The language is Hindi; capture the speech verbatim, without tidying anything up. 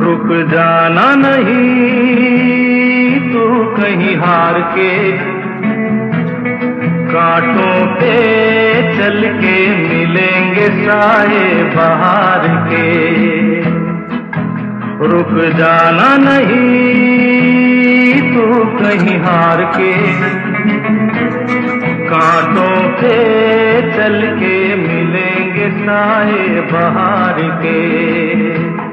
रुक जाना नहीं तू कहीं हार के, कांटों पे चल के मिलेंगे साए बहार के। रुक जाना नहीं तू कहीं हार के, कांटों पे चल के मिलेंगे साए बहार के।